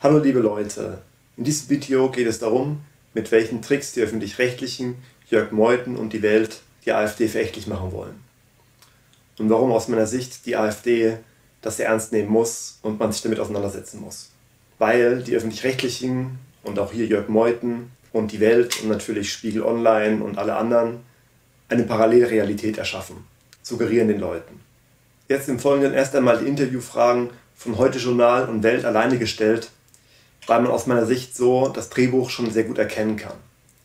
Hallo liebe Leute, in diesem Video geht es darum, mit welchen Tricks die Öffentlich-Rechtlichen, Jörg Meuthen und die Welt die AfD verächtlich machen wollen. Und warum aus meiner Sicht die AfD das sehr ernst nehmen muss und man sich damit auseinandersetzen muss. Weil die Öffentlich-Rechtlichen und auch hier Jörg Meuthen und die Welt und natürlich Spiegel Online und alle anderen eine Parallelrealität erschaffen, suggerieren den Leuten. Jetzt im Folgenden erst einmal die Interviewfragen von Heute Journal und Welt alleine gestellt, weil man aus meiner Sicht so das Drehbuch schon sehr gut erkennen kann.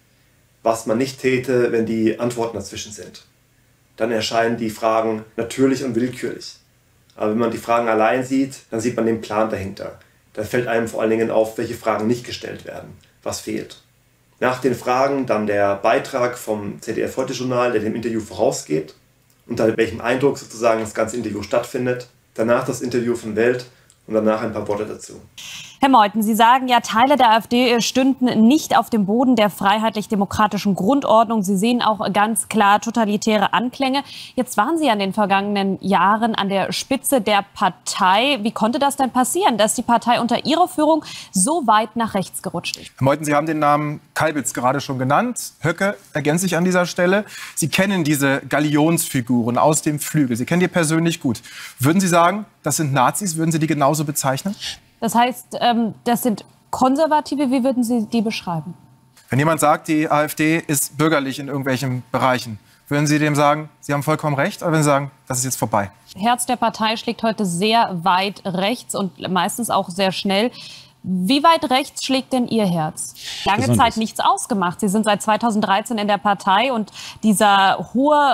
Was man nicht täte, wenn die Antworten dazwischen sind. Dann erscheinen die Fragen natürlich und willkürlich. Aber wenn man die Fragen allein sieht, dann sieht man den Plan dahinter. Da fällt einem vor allen Dingen auf, welche Fragen nicht gestellt werden, was fehlt. Nach den Fragen dann der Beitrag vom ZDF Heute Journal, der dem Interview vorausgeht, unter welchem Eindruck sozusagen das ganze Interview stattfindet. Danach das Interview von Welt und danach ein paar Worte dazu. Herr Meuthen, Sie sagen ja, Teile der AfD stünden nicht auf dem Boden der freiheitlich-demokratischen Grundordnung. Sie sehen auch ganz klar totalitäre Anklänge. Jetzt waren Sie ja in den vergangenen Jahren an der Spitze der Partei. Wie konnte das denn passieren, dass die Partei unter Ihrer Führung so weit nach rechts gerutscht ist? Herr Meuthen, Sie haben den Namen Kalbitz gerade schon genannt. Höcke ergänze ich an dieser Stelle. Sie kennen diese Galionsfiguren aus dem Flügel. Sie kennen die persönlich gut. Würden Sie sagen, das sind Nazis? Würden Sie die genauso bezeichnen? Das heißt, das sind Konservative. Wie würden Sie die beschreiben? Wenn jemand sagt, die AfD ist bürgerlich in irgendwelchen Bereichen, würden Sie dem sagen, Sie haben vollkommen recht? Oder würden Sie sagen, das ist jetzt vorbei? Herz der Partei schlägt heute sehr weit rechts und meistens auch sehr schnell. Wie weit rechts schlägt denn Ihr Herz? Lange Zeit nichts ausgemacht. Sie sind seit 2013 in der Partei und dieser hohe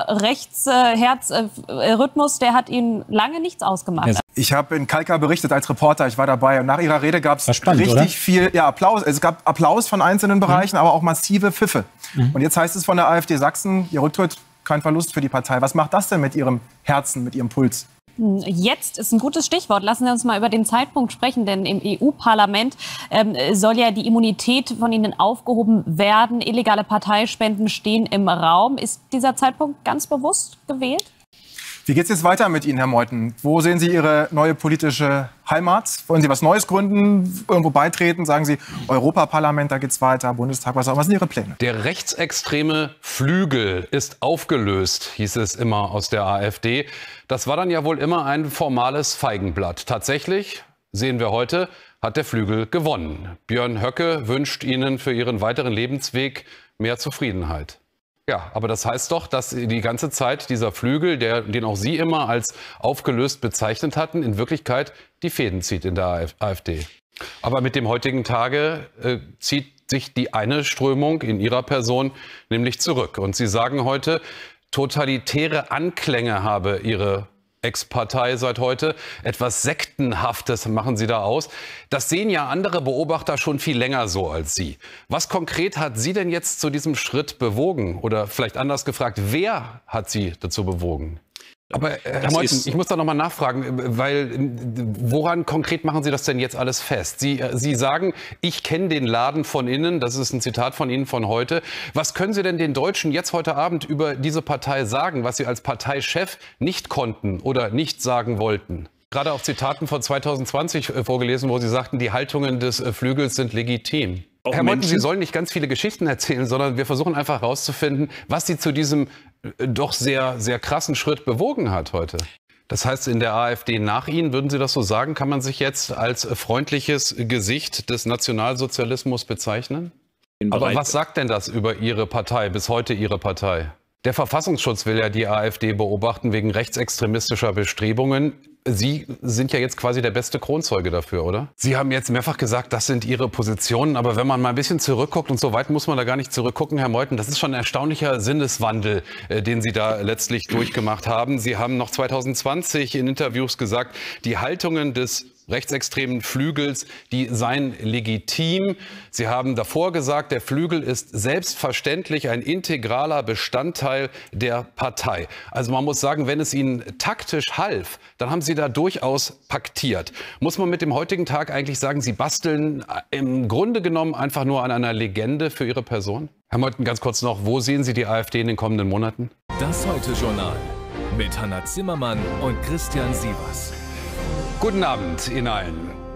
Rechtsherzrhythmus, der hat Ihnen lange nichts ausgemacht. Ich habe in Kalka berichtet als Reporter, ich war dabei und nach Ihrer Rede gab es richtig viel Applaus. Es gab Applaus von einzelnen Bereichen, aber auch massive Pfiffe. Und jetzt heißt es von der AfD Sachsen, Ihr Rücktritt, kein Verlust für die Partei. Was macht das denn mit Ihrem Herzen, mit Ihrem Puls? Jetzt ist ein gutes Stichwort. Lassen Sie uns mal über den Zeitpunkt sprechen, denn im EU-Parlament soll ja die Immunität von Ihnen aufgehoben werden. Illegale Parteispenden stehen im Raum. Ist dieser Zeitpunkt ganz bewusst gewählt? Wie geht es jetzt weiter mit Ihnen, Herr Meuthen? Wo sehen Sie Ihre neue politische Heimat? Wollen Sie was Neues gründen, irgendwo beitreten? Sagen Sie, Europaparlament, da geht's weiter, Bundestag, was sind Ihre Pläne? Der rechtsextreme Flügel ist aufgelöst, hieß es immer aus der AfD. Das war dann ja wohl immer ein formales Feigenblatt. Tatsächlich, sehen wir heute, hat der Flügel gewonnen. Björn Höcke wünscht Ihnen für Ihren weiteren Lebensweg mehr Zufriedenheit. Ja, aber das heißt doch, dass die ganze Zeit dieser Flügel, den auch Sie immer als aufgelöst bezeichnet hatten, in Wirklichkeit die Fäden zieht in der AfD. Aber mit dem heutigen Tage zieht sich die eine Strömung in Ihrer Person nämlich zurück. Und Sie sagen heute, totalitäre Anklänge habe Ihre Ex-Partei seit heute. Etwas Sektenhaftes machen Sie da aus. Das sehen ja andere Beobachter schon viel länger so als Sie. Was konkret hat Sie denn jetzt zu diesem Schritt bewogen? Oder vielleicht anders gefragt, wer hat Sie dazu bewogen? Aber Herr Meuthen, ich muss da noch mal nachfragen, weil woran konkret machen Sie das denn jetzt alles fest? Sie sagen, ich kenne den Laden von innen, das ist ein Zitat von Ihnen von heute. Was können Sie denn den Deutschen jetzt heute Abend über diese Partei sagen, was Sie als Parteichef nicht konnten oder nicht sagen wollten? Gerade auch Zitaten von 2020 vorgelesen, wo Sie sagten, die Haltungen des Flügels sind legitim. Herr Meuthen, Sie sollen nicht ganz viele Geschichten erzählen, sondern wir versuchen einfach herauszufinden, was Sie zu diesem doch sehr, sehr krassen Schritt bewogen hat heute. Das heißt, in der AfD nach Ihnen, würden Sie das so sagen, kann man sich jetzt als freundliches Gesicht des Nationalsozialismus bezeichnen? Aber was sagt denn das über Ihre Partei, bis heute Ihre Partei? Der Verfassungsschutz will ja die AfD beobachten wegen rechtsextremistischer Bestrebungen. Sie sind ja jetzt quasi der beste Kronzeuge dafür, oder? Sie haben jetzt mehrfach gesagt, das sind Ihre Positionen. Aber wenn man mal ein bisschen zurückguckt, und so weit muss man da gar nicht zurückgucken, Herr Meuthen, das ist schon ein erstaunlicher Sinneswandel, den Sie da letztlich durchgemacht haben. Sie haben noch 2020 in Interviews gesagt, die Haltungen des rechtsextremen Flügels, die seien legitim. Sie haben davor gesagt, der Flügel ist selbstverständlich ein integraler Bestandteil der Partei. Also man muss sagen, wenn es Ihnen taktisch half, dann haben Sie da durchaus paktiert. Muss man mit dem heutigen Tag eigentlich sagen, Sie basteln im Grunde genommen einfach nur an einer Legende für Ihre Person? Herr Meuthen, ganz kurz noch, wo sehen Sie die AfD in den kommenden Monaten? Das Heute-Journal mit Hannah Zimmermann und Christian Sievers. Guten Abend Ihnen allen.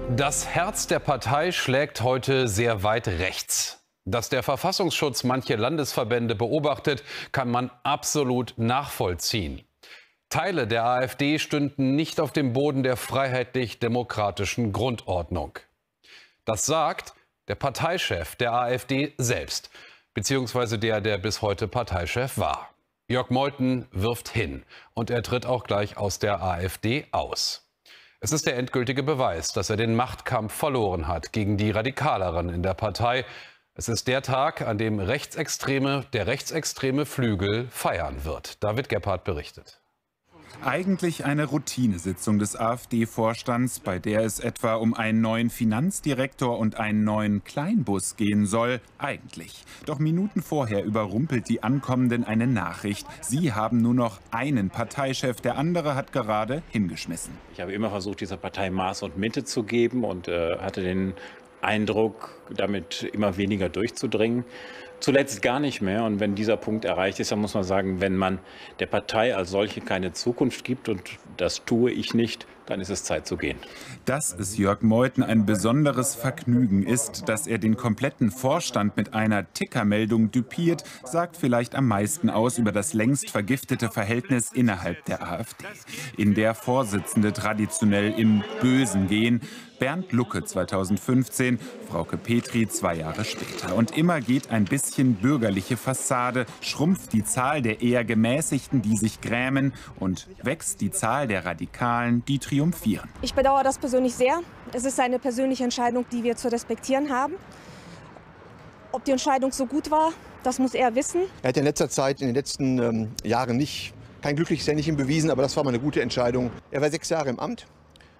Das Herz der Partei schlägt heute sehr weit rechts. Dass der Verfassungsschutz manche Landesverbände beobachtet, kann man absolut nachvollziehen. Teile der AfD stünden nicht auf dem Boden der freiheitlich-demokratischen Grundordnung. Das sagt der Parteichef der AfD selbst, beziehungsweise der bis heute Parteichef war. Jörg Meuthen wirft hin und er tritt auch gleich aus der AfD aus. Es ist der endgültige Beweis, dass er den Machtkampf verloren hat gegen die Radikaleren in der Partei. Es ist der Tag, an dem der rechtsextreme Flügel feiern wird. David Gebhardt berichtet. Eigentlich eine Routinesitzung des AfD-Vorstands, bei der es etwa um einen neuen Finanzdirektor und einen neuen Kleinbus gehen soll. Eigentlich. Doch Minuten vorher überrumpelt die Ankommenden eine Nachricht. Sie haben nur noch einen Parteichef, der andere hat gerade hingeschmissen. Ich habe immer versucht, dieser Partei Maß und Mitte zu geben und hatte den Eindruck, damit immer weniger durchzudringen. Zuletzt gar nicht mehr. Und wenn dieser Punkt erreicht ist, dann muss man sagen, wenn man der Partei als solche keine Zukunft gibt, und das tue ich nicht, dann ist es Zeit zu gehen. Dass es Jörg Meuthen ein besonderes Vergnügen ist, dass er den kompletten Vorstand mit einer Tickermeldung düpiert, sagt vielleicht am meisten aus über das längst vergiftete Verhältnis innerhalb der AfD. In der Vorsitzende traditionell im Bösen gehen, Bernd Lucke 2015, Frauke Petry 2 Jahre später. Und immer geht ein bisschen bürgerliche Fassade, schrumpft die Zahl der eher Gemäßigten, die sich grämen, und wächst die Zahl der Radikalen, die triumphieren. Ich bedauere das persönlich sehr. Es ist eine persönliche Entscheidung, die wir zu respektieren haben. Ob die Entscheidung so gut war, das muss er wissen. Er hat in letzter Zeit, in den letzten Jahren kein glückliches Händchen bewiesen, aber das war mal eine gute Entscheidung. Er war 6 Jahre im Amt.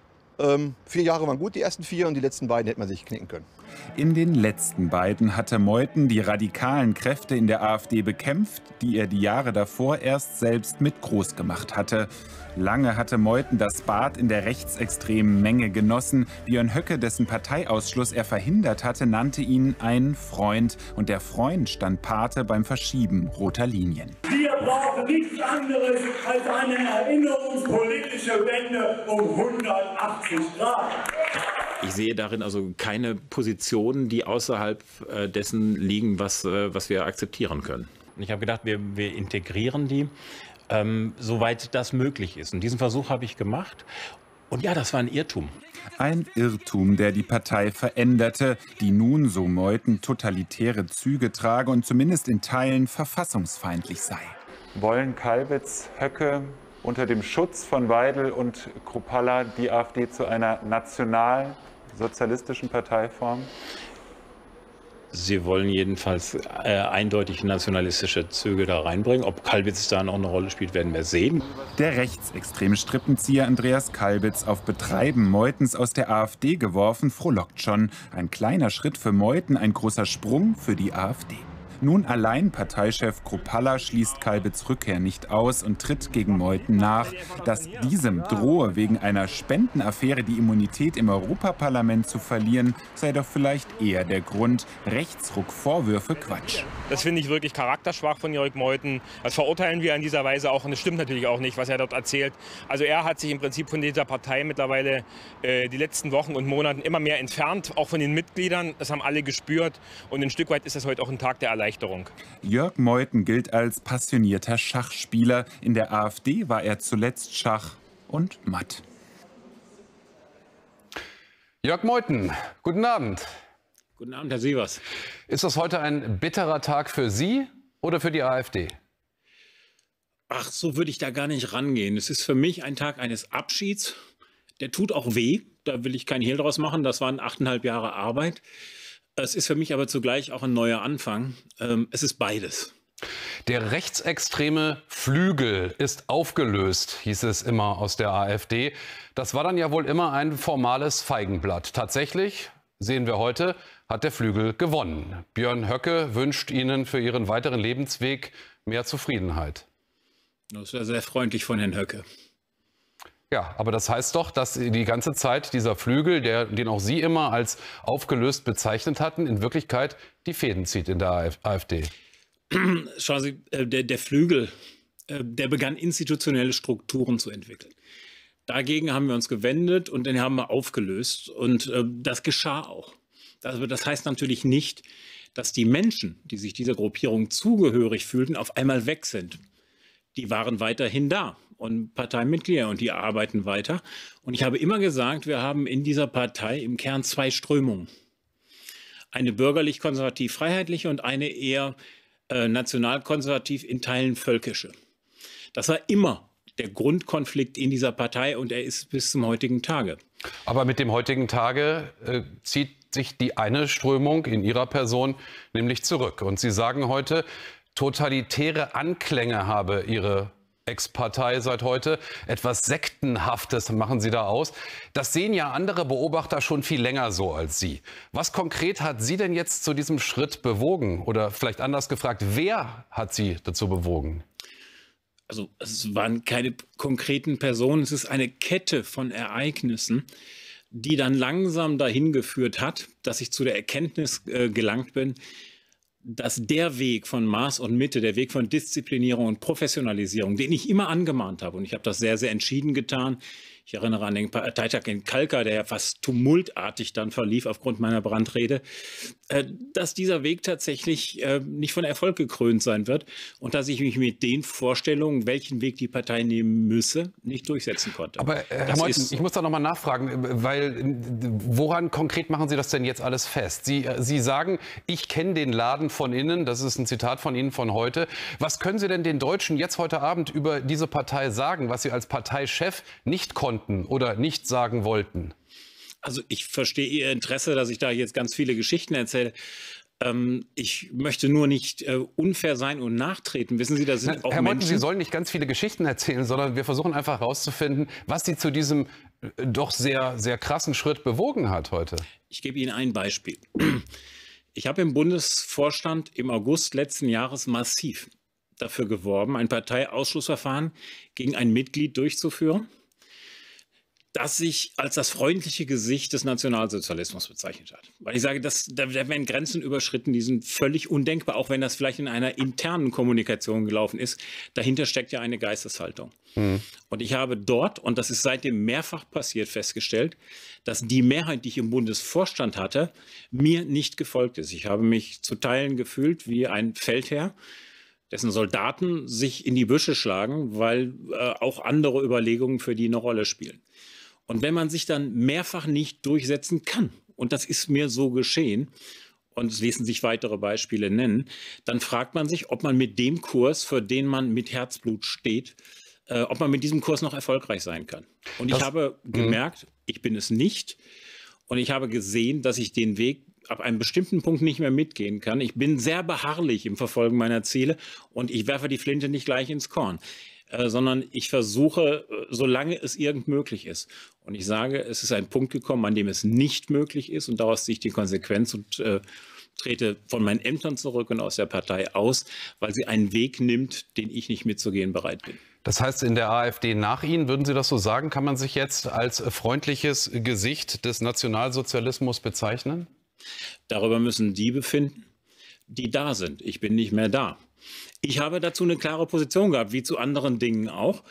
4 Jahre waren gut, die ersten 4, und die letzten beiden hätte man sich knicken können. In den letzten beiden hatte Meuthen die radikalen Kräfte in der AfD bekämpft, die er die Jahre davor erst selbst mit groß gemacht hatte. Lange hatte Meuthen das Bad in der rechtsextremen Menge genossen. Björn Höcke, dessen Parteiausschluss er verhindert hatte, nannte ihn einen Freund. Und der Freund stand Pate beim Verschieben roter Linien. Wir brauchen nichts anderes als eine erinnerungspolitische Wende um 180 Grad. Ich sehe darin also keine Positionen, die außerhalb dessen liegen, was wir akzeptieren können. Ich habe gedacht, wir integrieren die, soweit das möglich ist. Und diesen Versuch habe ich gemacht. Und ja, das war ein Irrtum. Ein Irrtum, der die Partei veränderte, die nun, so Meuthen, totalitäre Züge trage und zumindest in Teilen verfassungsfeindlich sei. Wollen Kalbitz, Höcke unter dem Schutz von Weidel und Kruppalla die AfD zu einer nationalsozialistischen Partei formen? Sie wollen jedenfalls eindeutig nationalistische Züge da reinbringen. Ob Kalbitz da noch eine Rolle spielt, werden wir sehen. Der rechtsextreme Strippenzieher Andreas Kalbitz, auf Betreiben Meuthens aus der AfD geworfen, frohlockt schon. Ein kleiner Schritt für Meuthen, ein großer Sprung für die AfD. Nun allein Parteichef Kruppalla schließt Kalbitz' Rückkehr nicht aus und tritt gegen Meuthen nach. Dass diesem drohe, wegen einer Spendenaffäre die Immunität im Europaparlament zu verlieren, sei doch vielleicht eher der Grund. Rechtsruck-Vorwürfe Quatsch. Das finde ich wirklich charakterschwach von Jörg Meuthen. Das verurteilen wir in dieser Weise auch, und es stimmt natürlich auch nicht, was er dort erzählt. Also er hat sich im Prinzip von dieser Partei mittlerweile die letzten Wochen und Monaten immer mehr entfernt, auch von den Mitgliedern. Das haben alle gespürt, und ein Stück weit ist das heute auch ein Tag der Erleichterung. Jörg Meuthen gilt als passionierter Schachspieler. In der AfD war er zuletzt Schach und Matt. Jörg Meuthen, guten Abend. Guten Abend, Herr Sievers. Ist das heute ein bitterer Tag für Sie oder für die AfD? Ach, so würde ich da gar nicht rangehen. Es ist für mich ein Tag eines Abschieds. Der tut auch weh. Da will ich keinen Hehl draus machen. Das waren 8,5 Jahre Arbeit. Es ist für mich aber zugleich auch ein neuer Anfang. Es ist beides. Der rechtsextreme Flügel ist aufgelöst, hieß es immer aus der AfD. Das war dann ja wohl immer ein formales Feigenblatt. Tatsächlich, sehen wir heute, hat der Flügel gewonnen. Björn Höcke wünscht Ihnen für Ihren weiteren Lebensweg mehr Zufriedenheit. Das wäre sehr freundlich von Herrn Höcke. Ja, aber das heißt doch, dass die ganze Zeit dieser Flügel, den auch Sie immer als aufgelöst bezeichnet hatten, in Wirklichkeit die Fäden zieht in der AfD. Schauen Sie, der Flügel, der begann institutionelle Strukturen zu entwickeln. Dagegen haben wir uns gewendet und den haben wir aufgelöst. Und das geschah auch. Das heißt natürlich nicht, dass die Menschen, die sich dieser Gruppierung zugehörig fühlten, auf einmal weg sind. Die waren weiterhin da und Parteimitglieder und die arbeiten weiter. Und ich habe immer gesagt, wir haben in dieser Partei im Kern zwei Strömungen. Eine bürgerlich-konservativ-freiheitliche und eine eher nationalkonservativ, in Teilen völkische. Das war immer der Grundkonflikt in dieser Partei und er ist bis zum heutigen Tage. Aber mit dem heutigen Tage zieht sich die eine Strömung in Ihrer Person nämlich zurück. Und Sie sagen heute, totalitäre Anklänge habe Ihre Ex-Partei seit heute. Etwas Sektenhaftes machen Sie da aus. Das sehen ja andere Beobachter schon viel länger so als Sie. Was konkret hat Sie denn jetzt zu diesem Schritt bewogen? Oder vielleicht anders gefragt, wer hat Sie dazu bewogen? Also es waren keine konkreten Personen, es ist eine Kette von Ereignissen, die dann langsam dahin geführt hat, dass ich zu der Erkenntnis gelangt bin, dass der Weg von Maß und Mitte, der Weg von Disziplinierung und Professionalisierung, den ich immer angemahnt habe, und ich habe das sehr, sehr entschieden getan. Ich erinnere an den Parteitag in Kalkar, der ja fast tumultartig dann verlief aufgrund meiner Brandrede, dass dieser Weg tatsächlich nicht von Erfolg gekrönt sein wird und dass ich mich mit den Vorstellungen, welchen Weg die Partei nehmen müsse, nicht durchsetzen konnte. Aber Herr Meuthen, ich muss da noch mal nachfragen, weil woran konkret machen Sie das denn jetzt alles fest? Sie sagen, ich kenne den Laden von innen, das ist ein Zitat von Ihnen von heute. Was können Sie denn den Deutschen jetzt heute Abend über diese Partei sagen, was Sie als Parteichef nicht konnten oder nicht sagen wollten? Also ich verstehe Ihr Interesse, dass ich da jetzt ganz viele Geschichten erzähle. Ich möchte nur nicht unfair sein und nachtreten. Wissen Sie, da sind auch Herr Meuthen, Menschen... Sie sollen nicht ganz viele Geschichten erzählen, sondern wir versuchen einfach herauszufinden, was Sie zu diesem doch sehr, sehr krassen Schritt bewogen hat heute. Ich gebe Ihnen ein Beispiel. Ich habe im Bundesvorstand im August letzten Jahres massiv dafür geworben, ein Parteiausschlussverfahren gegen ein Mitglied durchzuführen, das sich als das freundliche Gesicht des Nationalsozialismus bezeichnet hat. Weil ich sage, da werden Grenzen überschritten, die sind völlig undenkbar, auch wenn das vielleicht in einer internen Kommunikation gelaufen ist. Dahinter steckt ja eine Geisteshaltung. Und ich habe dort, und das ist seitdem mehrfach passiert, festgestellt, dass die Mehrheit, die ich im Bundesvorstand hatte, mir nicht gefolgt ist. Ich habe mich zu Teilen gefühlt wie ein Feldherr, dessen Soldaten sich in die Büsche schlagen, weil auch andere Überlegungen für die eine Rolle spielen. Und wenn man sich dann mehrfach nicht durchsetzen kann, und das ist mir so geschehen, und es ließen sich weitere Beispiele nennen, dann fragt man sich, ob man mit dem Kurs, für den man mit Herzblut steht, ob man mit diesem Kurs noch erfolgreich sein kann. Und ich habe gemerkt, ich bin es nicht. Und ich habe gesehen, dass ich den Weg ab einem bestimmten Punkt nicht mehr mitgehen kann. Ich bin sehr beharrlich im Verfolgen meiner Ziele und ich werfe die Flinte nicht gleich ins Korn, sondern ich versuche, solange es irgend möglich ist. Und ich sage, es ist ein Punkt gekommen, an dem es nicht möglich ist und daraus ziehe ich die Konsequenz und trete von meinen Ämtern zurück und aus der Partei aus, weil sie einen Weg nimmt, den ich nicht mitzugehen bereit bin. Das heißt, in der AfD nach Ihnen, würden Sie das so sagen, kann man sich jetzt als freundliches Gesicht des Nationalsozialismus bezeichnen? Darüber müssen die befinden, die da sind. Ich bin nicht mehr da. Ich habe dazu eine klare Position gehabt, wie zu anderen Dingen auch.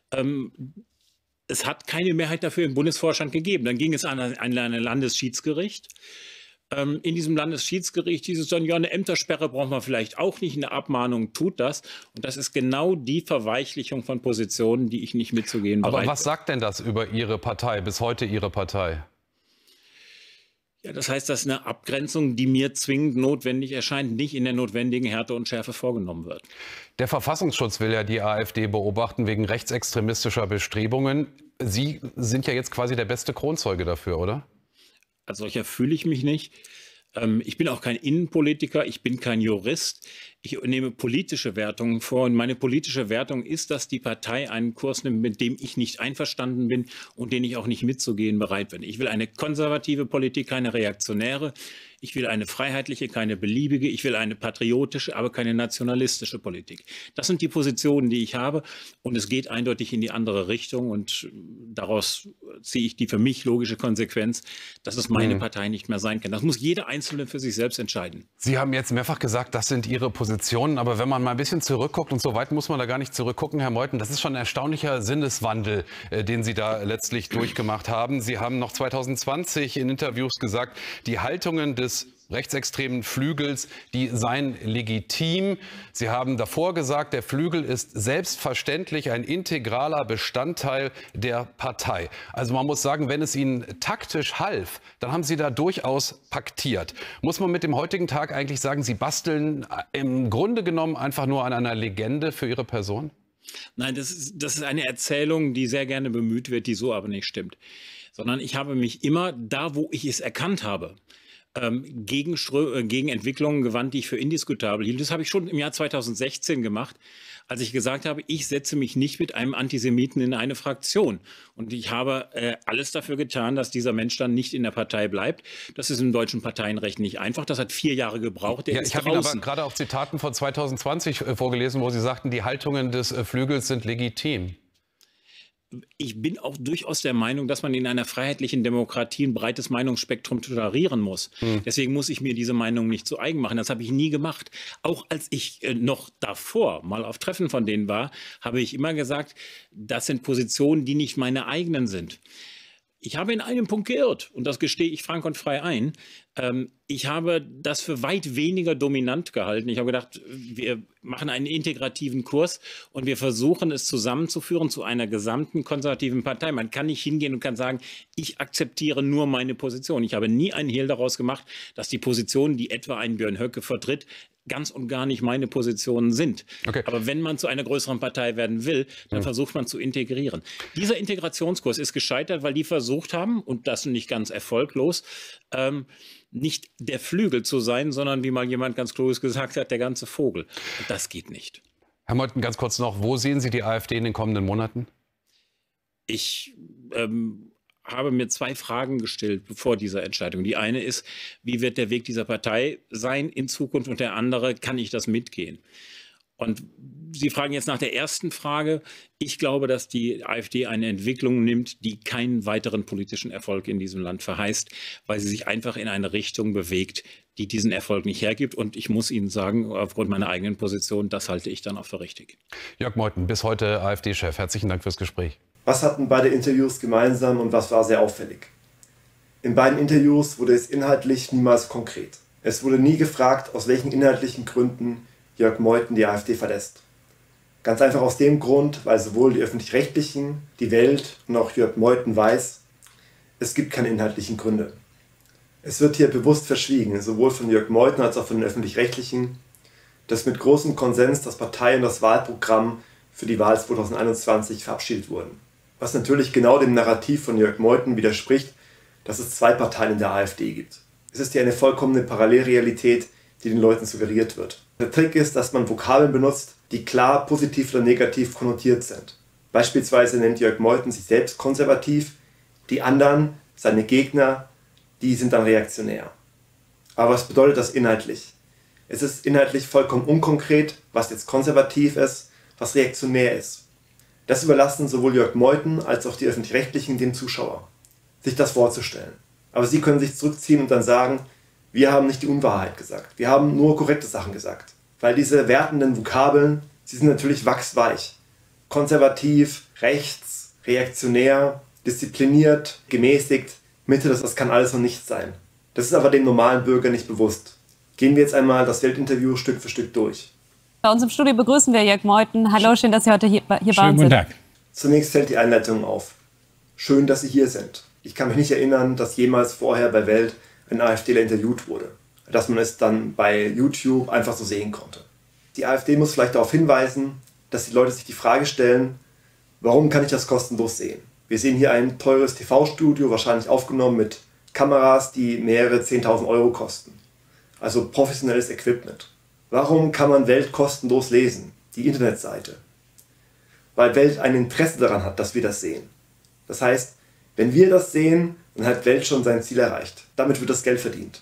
Es hat keine Mehrheit dafür im Bundesvorstand gegeben. Dann ging es an ein Landesschiedsgericht. In diesem Landesschiedsgericht hieß es dann, ja, eine Ämtersperre braucht man vielleicht auch nicht, eine Abmahnung tut das. Und das ist genau die Verweichlichung von Positionen, die ich nicht mitzugehen bereit bin. Aber was sagt denn das über Ihre Partei, bis heute Ihre Partei? Ja, das heißt, dass eine Abgrenzung, die mir zwingend notwendig erscheint, nicht in der notwendigen Härte und Schärfe vorgenommen wird. Der Verfassungsschutz will ja die AfD beobachten wegen rechtsextremistischer Bestrebungen. Sie sind ja jetzt quasi der beste Kronzeuge dafür, oder? Als solcher fühle ich mich nicht. Ich bin auch kein Innenpolitiker, ich bin kein Jurist. Ich nehme politische Wertungen vor und meine politische Wertung ist, dass die Partei einen Kurs nimmt, mit dem ich nicht einverstanden bin und den ich auch nicht mitzugehen bereit bin. Ich will eine konservative Politik, keine reaktionäre. Ich will eine freiheitliche, keine beliebige. Ich will eine patriotische, aber keine nationalistische Politik. Das sind die Positionen, die ich habe und es geht eindeutig in die andere Richtung und daraus ziehe ich die für mich logische Konsequenz, dass es meine Partei nicht mehr sein kann. Das muss jeder Einzelne für sich selbst entscheiden. Sie haben jetzt mehrfach gesagt, das sind Ihre Positionen. Positionen. Aber wenn man mal ein bisschen zurückguckt, und so weit muss man da gar nicht zurückgucken, Herr Meuthen, das ist schon ein erstaunlicher Sinneswandel, den Sie da letztlich durchgemacht haben. Sie haben noch 2020 in Interviews gesagt, die Haltungen des rechtsextremen Flügels, die seien legitim. Sie haben davor gesagt, der Flügel ist selbstverständlich ein integraler Bestandteil der Partei. Also man muss sagen, wenn es Ihnen taktisch half, dann haben Sie da durchaus paktiert. Muss man mit dem heutigen Tag eigentlich sagen, Sie basteln im Grunde genommen einfach nur an einer Legende für Ihre Person? Nein, das ist eine Erzählung, die sehr gerne bemüht wird, die so aber nicht stimmt. Sondern ich habe mich immer da, wo ich es erkannt habe, gegen Entwicklungen gewandt, die ich für indiskutabel hielt. Das habe ich schon im Jahr 2016 gemacht, als ich gesagt habe, ich setze mich nicht mit einem Antisemiten in eine Fraktion. Und ich habe alles dafür getan, dass dieser Mensch dann nicht in der Partei bleibt. Das ist im deutschen Parteienrecht nicht einfach. Das hat 4 Jahre gebraucht. Ich habe Ihnen aber gerade auch Zitaten von 2020 vorgelesen, wo Sie sagten, die Haltungen des Flügels sind legitim. Ich bin auch durchaus der Meinung, dass man in einer freiheitlichen Demokratie ein breites Meinungsspektrum tolerieren muss. Deswegen muss ich mir diese Meinung nicht zu eigen machen. Das habe ich nie gemacht. Auch als ich noch davor mal auf Treffen von denen war, habe ich immer gesagt, das sind Positionen, die nicht meine eigenen sind. Ich habe in einem Punkt geirrt und das gestehe ich frank und frei ein. Ich habe das für weit weniger dominant gehalten. Ich habe gedacht, wir machen einen integrativen Kurs und wir versuchen es zusammenzuführen zu einer gesamten konservativen Partei. Man kann nicht hingehen und kann sagen, ich akzeptiere nur meine Position. Ich habe nie einen Hehl daraus gemacht, dass die Positionen, die etwa ein Björn Höcke vertritt, ganz und gar nicht meine Positionen sind. Okay. Aber wenn man zu einer größeren Partei werden will, dann versucht man zu integrieren. Dieser Integrationskurs ist gescheitert, weil die versucht haben, und das nicht ganz erfolglos, nicht der Flügel zu sein, sondern, wie mal jemand ganz klug gesagt hat, der ganze Vogel. Und das geht nicht. Herr Meuthen, ganz kurz noch, wo sehen Sie die AfD in den kommenden Monaten? Ich habe mir 2 Fragen gestellt vor dieser Entscheidung. Die eine ist, wie wird der Weg dieser Partei sein in Zukunft? Und der andere, kann ich das mitgehen? Und Sie fragen jetzt nach der ersten Frage. Ich glaube, dass die AfD eine Entwicklung nimmt, die keinen weiteren politischen Erfolg in diesem Land verheißt, weil sie sich einfach in eine Richtung bewegt, die diesen Erfolg nicht hergibt. Und ich muss Ihnen sagen, aufgrund meiner eigenen Position, das halte ich dann auch für richtig. Jörg Meuthen, bis heute AfD-Chef. Herzlichen Dank fürs Gespräch. Was hatten beide Interviews gemeinsam und was war sehr auffällig? In beiden Interviews wurde es inhaltlich niemals konkret. Es wurde nie gefragt, aus welchen inhaltlichen Gründen Jörg Meuthen die AfD verlässt. Ganz einfach aus dem Grund, weil sowohl die Öffentlich-Rechtlichen, die Welt und auch Jörg Meuthen weiß, es gibt keine inhaltlichen Gründe. Es wird hier bewusst verschwiegen, sowohl von Jörg Meuthen als auch von den Öffentlich-Rechtlichen, dass mit großem Konsens das Partei- und das Wahlprogramm für die Wahl 2021 verabschiedet wurden. Was natürlich genau dem Narrativ von Jörg Meuthen widerspricht, dass es 2 Parteien in der AfD gibt. Es ist ja eine vollkommene Parallelrealität, die den Leuten suggeriert wird. Der Trick ist, dass man Vokabeln benutzt, die klar positiv oder negativ konnotiert sind. Beispielsweise nennt Jörg Meuthen sich selbst konservativ, die anderen, seine Gegner, die sind dann reaktionär. Aber was bedeutet das inhaltlich? Es ist inhaltlich vollkommen unkonkret, was jetzt konservativ ist, was reaktionär ist. Das überlassen sowohl Jörg Meuthen als auch die Öffentlich-Rechtlichen dem Zuschauer, sich das vorzustellen. Aber sie können sich zurückziehen und dann sagen, wir haben nicht die Unwahrheit gesagt, wir haben nur korrekte Sachen gesagt. Weil diese wertenden Vokabeln, sie sind natürlich wachsweich. Konservativ, rechts, reaktionär, diszipliniert, gemäßigt, Mitte, das kann alles noch nichts sein. Das ist aber dem normalen Bürger nicht bewusst. Gehen wir jetzt einmal das Weltinterview Stück für Stück durch. Bei uns im Studio begrüßen wir Jörg Meuthen. Hallo, schön, dass Sie heute hier bei uns sind. Schönen guten Tag. Zunächst fällt die Einleitung auf. Schön, dass Sie hier sind. Ich kann mich nicht erinnern, dass jemals vorher bei Welt ein AfDler interviewt wurde. Dass man es dann bei YouTube einfach so sehen konnte. Die AfD muss vielleicht darauf hinweisen, dass die Leute sich die Frage stellen, warum kann ich das kostenlos sehen? Wir sehen hier ein teures TV-Studio, wahrscheinlich aufgenommen mit Kameras, die mehrere 10.000 Euro kosten. Also professionelles Equipment. Warum kann man Welt kostenlos lesen? Die Internetseite. Weil Welt ein Interesse daran hat, dass wir das sehen. Das heißt, wenn wir das sehen, dann hat Welt schon sein Ziel erreicht. Damit wird das Geld verdient.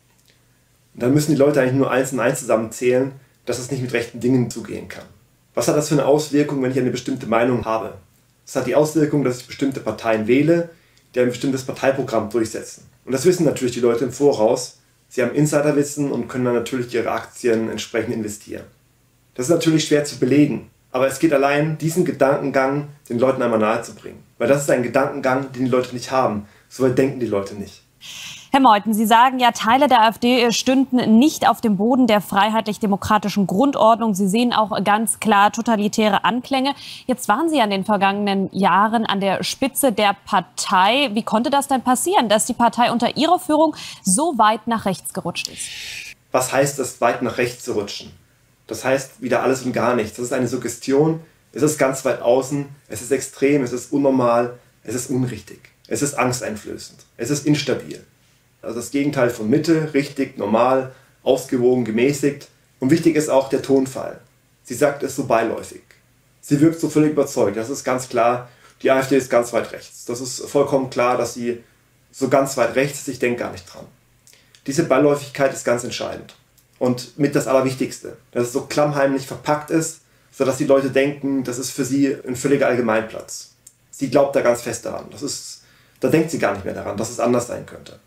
Und dann müssen die Leute eigentlich nur 1 und 1 zusammenzählen, dass es nicht mit rechten Dingen zugehen kann. Was hat das für eine Auswirkung, wenn ich eine bestimmte Meinung habe? Das hat die Auswirkung, dass ich bestimmte Parteien wähle, die ein bestimmtes Parteiprogramm durchsetzen. Und das wissen natürlich die Leute im Voraus, Sie haben Insiderwissen und können dann natürlich ihre Aktien entsprechend investieren. Das ist natürlich schwer zu belegen, aber es geht allein, diesen Gedankengang den Leuten einmal nahezubringen. Weil das ist ein Gedankengang, den die Leute nicht haben. So weit denken die Leute nicht. Herr Meuthen, Sie sagen ja, Teile der AfD stünden nicht auf dem Boden der freiheitlich-demokratischen Grundordnung. Sie sehen auch ganz klar totalitäre Anklänge. Jetzt waren Sie ja in den vergangenen Jahren an der Spitze der Partei. Wie konnte das denn passieren, dass die Partei unter Ihrer Führung so weit nach rechts gerutscht ist? Was heißt es, weit nach rechts zu rutschen? Das heißt wieder alles und gar nichts. Das ist eine Suggestion. Es ist ganz weit außen. Es ist extrem. Es ist unnormal. Es ist unrichtig. Es ist angsteinflößend. Es ist instabil. Also das Gegenteil von Mitte, richtig, normal, ausgewogen, gemäßigt. Und wichtig ist auch der Tonfall. Sie sagt es so beiläufig. Sie wirkt so völlig überzeugt. Das ist ganz klar. Die AfD ist ganz weit rechts. Das ist vollkommen klar, dass sie so ganz weit rechts ist. Ich denke gar nicht dran. Diese Beiläufigkeit ist ganz entscheidend. Und mit das Allerwichtigste, dass es so klammheimlich verpackt ist, sodass die Leute denken, das ist für sie ein völliger Allgemeinplatz. Sie glaubt da ganz fest daran. Da denkt sie gar nicht mehr daran, dass es anders sein könnte.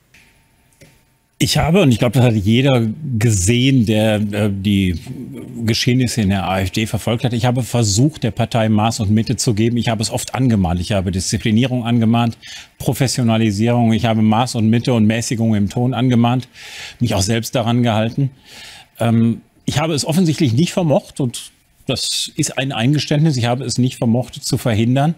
Ich habe, und ich glaube, das hat jeder gesehen, der die Geschehnisse in der AfD verfolgt hat, ich habe versucht, der Partei Maß und Mitte zu geben. Ich habe es oft angemahnt. Ich habe Disziplinierung angemahnt, Professionalisierung. Ich habe Maß und Mitte und Mäßigung im Ton angemahnt, mich auch selbst daran gehalten. Ich habe es offensichtlich nicht vermocht, und das ist ein Eingeständnis, ich habe es nicht vermocht zu verhindern,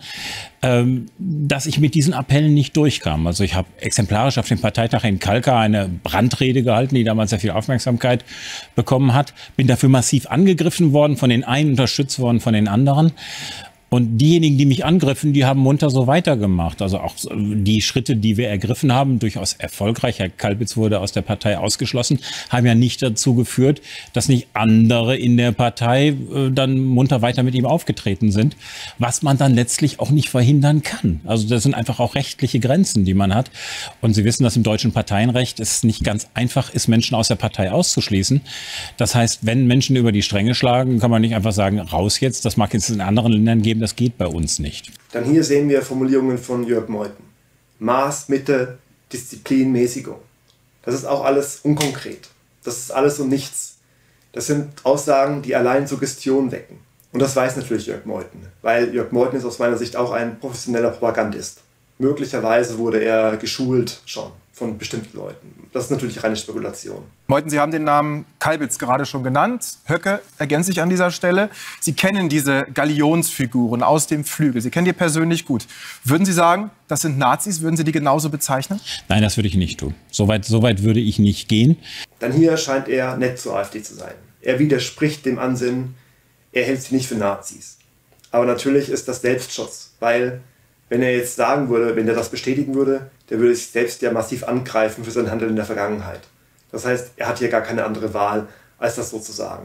dass ich mit diesen Appellen nicht durchkam. Also ich habe exemplarisch auf dem Parteitag in Kalkar eine Brandrede gehalten, die damals sehr viel Aufmerksamkeit bekommen hat. Bin dafür massiv angegriffen worden, von den einen unterstützt worden, von den anderen. Und diejenigen, die mich angriffen, die haben munter so weitergemacht. Also auch die Schritte, die wir ergriffen haben, durchaus erfolgreich. Herr Kalbitz wurde aus der Partei ausgeschlossen, haben ja nicht dazu geführt, dass nicht andere in der Partei dann munter weiter mit ihm aufgetreten sind, was man dann letztlich auch nicht verhindern kann. Also das sind einfach auch rechtliche Grenzen, die man hat. Und Sie wissen, dass im deutschen Parteienrecht es nicht ganz einfach ist, Menschen aus der Partei auszuschließen. Das heißt, wenn Menschen über die Stränge schlagen, kann man nicht einfach sagen, raus jetzt. Das mag jetzt in anderen Ländern geben. Das geht bei uns nicht. Dann hier sehen wir Formulierungen von Jörg Meuthen. Maß, Mitte, Disziplin, Mäßigung. Das ist auch alles unkonkret. Das ist alles und nichts. Das sind Aussagen, die allein Suggestion wecken. Und das weiß natürlich Jörg Meuthen, weil Jörg Meuthen ist aus meiner Sicht auch ein professioneller Propagandist. Möglicherweise wurde er geschult schon von bestimmten Leuten. Das ist natürlich reine Spekulation. Meuthen, Sie haben den Namen Kalbitz gerade schon genannt. Höcke ergänze ich an dieser Stelle. Sie kennen diese Galionsfiguren aus dem Flügel. Sie kennen die persönlich gut. Würden Sie sagen, das sind Nazis? Würden Sie die genauso bezeichnen? Nein, das würde ich nicht tun. So weit würde ich nicht gehen. Dann hier scheint er nett zur AfD zu sein. Er widerspricht dem Ansinnen, er hält sie nicht für Nazis. Aber natürlich ist das Selbstschutz, weil wenn er jetzt sagen würde, wenn er das bestätigen würde, der würde sich selbst ja massiv angreifen für sein Handeln in der Vergangenheit. Das heißt, er hat hier gar keine andere Wahl, als das so zu sagen.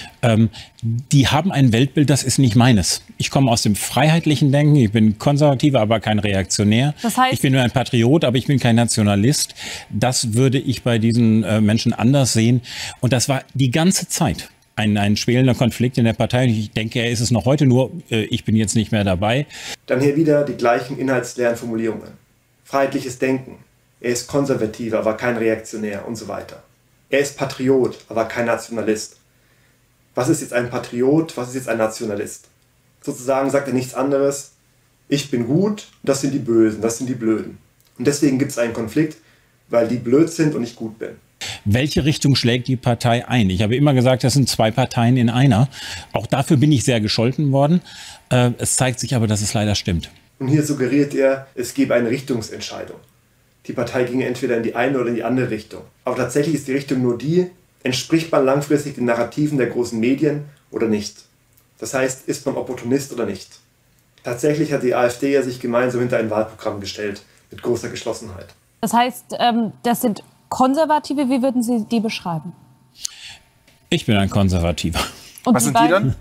Die haben ein Weltbild, das ist nicht meines. Ich komme aus dem freiheitlichen Denken, ich bin Konservativer, aber kein Reaktionär. Das heißt, ich bin nur ein Patriot, aber ich bin kein Nationalist. Das würde ich bei diesen Menschen anders sehen. Und das war die ganze Zeit ein schwelender Konflikt in der Partei. Ich denke, er ist es noch heute, nur ich bin jetzt nicht mehr dabei. Dann hier wieder die gleichen inhaltsleeren Formulierungen. Freiheitliches Denken. Er ist Konservativer, aber kein Reaktionär und so weiter. Er ist Patriot, aber kein Nationalist. Was ist jetzt ein Patriot, was ist jetzt ein Nationalist? Sozusagen sagt er nichts anderes. Ich bin gut, das sind die Bösen, das sind die Blöden. Und deswegen gibt es einen Konflikt, weil die blöd sind und ich gut bin. Welche Richtung schlägt die Partei ein? Ich habe immer gesagt, das sind zwei Parteien in einer. Auch dafür bin ich sehr gescholten worden. Es zeigt sich aber, dass es leider stimmt. Und hier suggeriert er, es gebe eine Richtungsentscheidung. Die Partei ginge entweder in die eine oder in die andere Richtung. Aber tatsächlich ist die Richtung nur die, entspricht man langfristig den Narrativen der großen Medien oder nicht. Das heißt, ist man Opportunist oder nicht. Tatsächlich hat die AfD ja sich gemeinsam hinter ein Wahlprogramm gestellt, mit großer Geschlossenheit. Das heißt, das sind Konservative, wie würden Sie die beschreiben? Ich bin ein Konservativer. Und was sind die dann?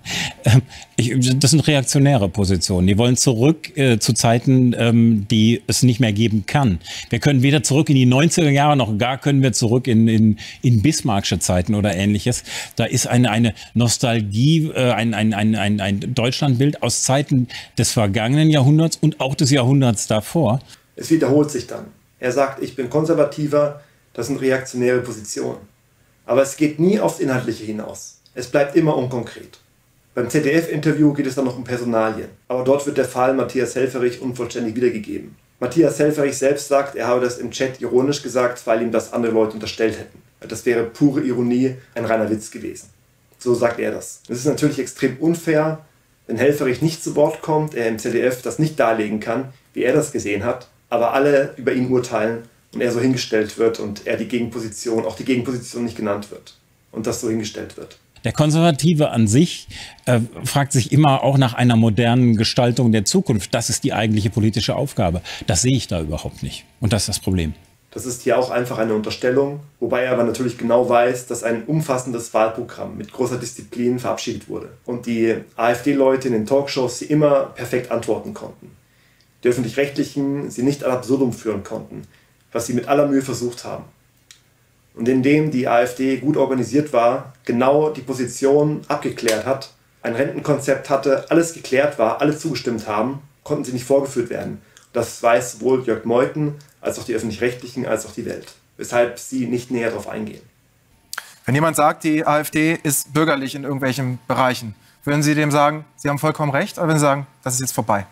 Das sind reaktionäre Positionen. Die wollen zurück zu Zeiten, die es nicht mehr geben kann. Wir können weder zurück in die 90er Jahre, noch gar können wir zurück in Bismarcksche Zeiten oder Ähnliches. Da ist eine Nostalgie, ein Deutschlandbild aus Zeiten des vergangenen Jahrhunderts und auch des Jahrhunderts davor. Es wiederholt sich dann. Er sagt, ich bin Konservativer, Das sind reaktionäre Positionen. Aber es geht nie aufs Inhaltliche hinaus. Es bleibt immer unkonkret. Beim ZDF-Interview geht es dann noch um Personalien. Aber dort wird der Fall Matthias Helfferich unvollständig wiedergegeben. Matthias Helfferich selbst sagt, er habe das im Chat ironisch gesagt, weil ihm das andere Leute unterstellt hätten. Das wäre pure Ironie, ein reiner Witz gewesen. So sagt er das. Es ist natürlich extrem unfair, wenn Helfferich nicht zu Wort kommt, er im ZDF das nicht darlegen kann, wie er das gesehen hat, aber alle über ihn urteilen und er so hingestellt wird und er die Gegenposition nicht genannt wird und das so hingestellt wird. Der Konservative an sich fragt sich immer auch nach einer modernen Gestaltung der Zukunft. Das ist die eigentliche politische Aufgabe. Das sehe ich da überhaupt nicht. Und das ist das Problem. Das ist hier auch einfach eine Unterstellung, wobei er aber natürlich genau weiß, dass ein umfassendes Wahlprogramm mit großer Disziplin verabschiedet wurde und die AfD-Leute in den Talkshows sie immer perfekt antworten konnten. Die Öffentlich-Rechtlichen sie nicht ad absurdum führen konnten, was sie mit aller Mühe versucht haben. Und indem die AfD gut organisiert war, genau die Position abgeklärt hat, ein Rentenkonzept hatte, alles geklärt war, alle zugestimmt haben, konnten sie nicht vorgeführt werden. Das weiß sowohl Jörg Meuthen als auch die Öffentlich-Rechtlichen als auch die Welt, weshalb sie nicht näher darauf eingehen. Wenn jemand sagt, die AfD ist bürgerlich in irgendwelchen Bereichen, würden Sie dem sagen, Sie haben vollkommen recht, oder würden Sie sagen, das ist jetzt vorbei?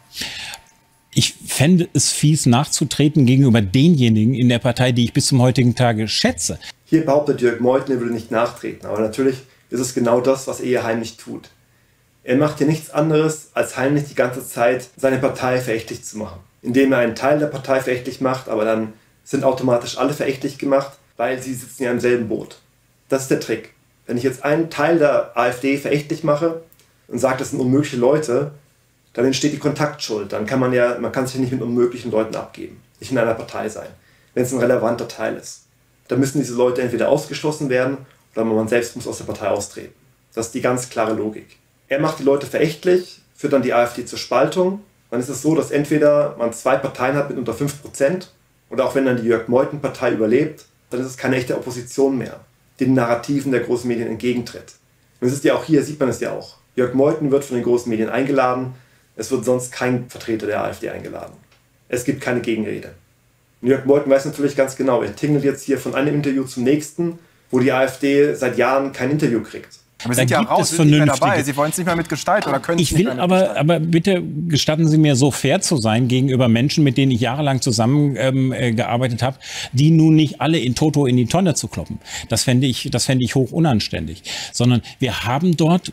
Ich fände es fies, nachzutreten gegenüber denjenigen in der Partei, die ich bis zum heutigen Tage schätze. Hier behauptet Jörg Meuthen, er würde nicht nachtreten. Aber natürlich ist es genau das, was er hier heimlich tut. Er macht hier nichts anderes, als heimlich die ganze Zeit seine Partei verächtlich zu machen. Indem er einen Teil der Partei verächtlich macht, aber dann sind automatisch alle verächtlich gemacht, weil sie sitzen ja im selben Boot. Das ist der Trick. Wenn ich jetzt einen Teil der AfD verächtlich mache und sage, das sind unmögliche Leute, dann entsteht die Kontaktschuld. Dann kann man kann sich nicht mit unmöglichen Leuten abgeben, nicht in einer Partei sein, wenn es ein relevanter Teil ist. Dann müssen diese Leute entweder ausgeschlossen werden oder man selbst muss aus der Partei austreten. Das ist die ganz klare Logik. Er macht die Leute verächtlich, führt dann die AfD zur Spaltung. Dann ist es so, dass entweder man 2 Parteien hat mit unter 5% oder auch wenn dann die Jörg Meuthen-Partei überlebt, dann ist es keine echte Opposition mehr, die den Narrativen der großen Medien entgegentritt. Und es ist ja auch hier, sieht man es ja auch. Jörg Meuthen wird von den großen Medien eingeladen, es wird sonst kein Vertreter der AfD eingeladen. Es gibt keine Gegenrede. Und Jörg Meuthen weiß natürlich ganz genau, er tingelt jetzt hier von einem Interview zum nächsten, wo die AfD seit Jahren kein Interview kriegt. Aber Sie sind ja raus, sind nicht mehr dabei. Sie wollen es nicht mehr mitgestalten oder können es nicht mehr mitgestalten. Aber bitte gestatten Sie mir, so fair zu sein gegenüber Menschen, mit denen ich jahrelang zusammengearbeitet habe, die nun nicht alle in toto in die Tonne zu kloppen. Das fände ich hoch unanständig. Sondern wir haben dort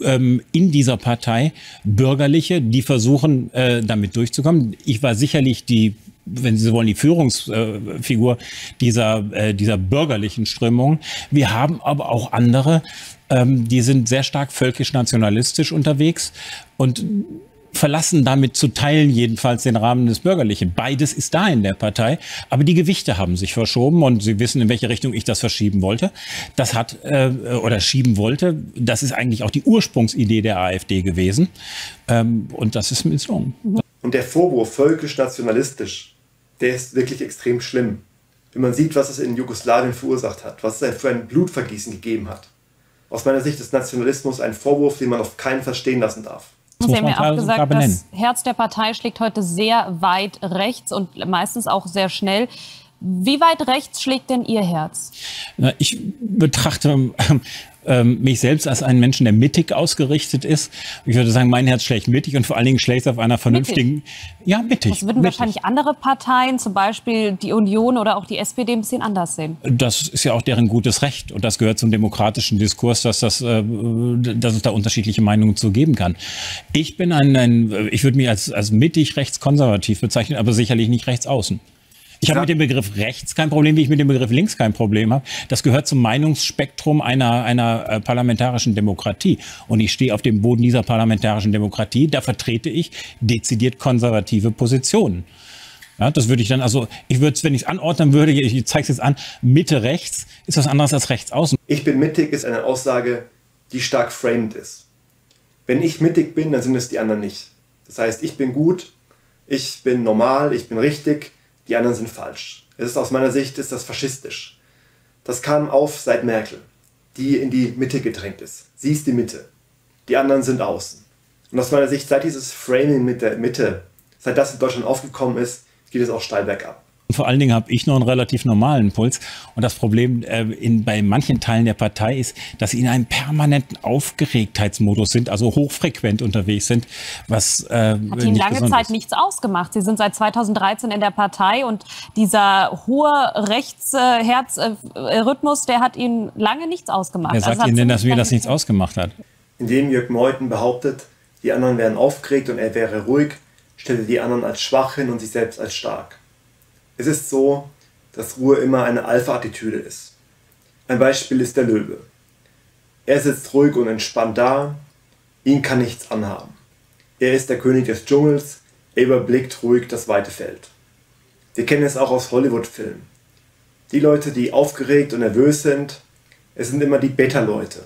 in dieser Partei Bürgerliche, die versuchen, damit durchzukommen. Ich war sicherlich wenn Sie so wollen, die Führungsfigur dieser bürgerlichen Strömung. Wir haben aber auch andere, die sind sehr stark völkisch-nationalistisch unterwegs und verlassen damit zu Teilen jedenfalls den Rahmen des Bürgerlichen. Beides ist da in der Partei, aber die Gewichte haben sich verschoben und Sie wissen, in welche Richtung ich das verschieben wollte. Das schieben wollte. Das ist eigentlich auch die Ursprungsidee der AfD gewesen und das ist misslungen. Und der Vorwurf völkisch-nationalistisch, der ist wirklich extrem schlimm. Wenn man sieht, was es in Jugoslawien verursacht hat, was es für ein Blutvergießen gegeben hat. Aus meiner Sicht ist Nationalismus ein Vorwurf, den man auf keinen Fall stehen lassen darf. Sie haben ja auch gesagt, das Herz der Partei schlägt heute sehr weit rechts und meistens auch sehr schnell. Wie weit rechts schlägt denn Ihr Herz? Ich betrachte mich selbst als einen Menschen, der mittig ausgerichtet ist. Ich würde sagen, mein Herz schlägt mittig und vor allen Dingen schlägt es auf einer vernünftigen... Mittig. Ja, mittig. Das würden wahrscheinlich andere Parteien, zum Beispiel die Union oder auch die SPD, ein bisschen anders sehen. Das ist ja auch deren gutes Recht und das gehört zum demokratischen Diskurs, dass es da unterschiedliche Meinungen zu geben kann. Ich bin ich würde mich als mittig rechtskonservativ bezeichnen, aber sicherlich nicht rechtsaußen. Ich habe mit dem Begriff rechts kein Problem, wie ich mit dem Begriff links kein Problem habe. Das gehört zum Meinungsspektrum einer parlamentarischen Demokratie. Und ich stehe auf dem Boden dieser parlamentarischen Demokratie. Da vertrete ich dezidiert konservative Positionen. Ja, das würde ich dann, ich würde es, wenn ich es anordnen würde, ich zeige es jetzt an, Mitte rechts ist was anderes als rechts außen. Ich bin mittig ist eine Aussage, die stark framed ist. Wenn ich mittig bin, dann sind es die anderen nicht. Das heißt, ich bin gut, ich bin normal, ich bin richtig. Die anderen sind falsch. Aus meiner Sicht ist das faschistisch. Das kam auf seit Merkel, die in die Mitte gedrängt ist. Sie ist die Mitte. Die anderen sind außen. Und aus meiner Sicht, seit dieses Framing mit der Mitte, seit das in Deutschland aufgekommen ist, geht es auch steil bergab. Vor allen Dingen habe ich noch einen relativ normalen Puls. Und das Problem bei manchen Teilen der Partei ist, dass sie in einem permanenten Aufgeregtheitsmodus sind, also hochfrequent unterwegs sind. Was hat Ihnen lange Zeit nichts ausgemacht. Sie sind seit 2013 in der Partei und dieser hohe Rechtsherzrhythmus, der hat Ihnen lange nichts ausgemacht. Wer sagt Ihnen denn, dass mir das nichts ausgemacht hat? Indem Jörg Meuthen behauptet, die anderen wären aufgeregt und er wäre ruhig, stellt er die anderen als schwach hin und sich selbst als stark. Es ist so, dass Ruhe immer eine Alpha-Attitüde ist. Ein Beispiel ist der Löwe. Er sitzt ruhig und entspannt da, ihn kann nichts anhaben. Er ist der König des Dschungels, er überblickt ruhig das weite Feld. Wir kennen es auch aus Hollywood-Filmen. Die Leute, die aufgeregt und nervös sind, es sind immer die Beta-Leute.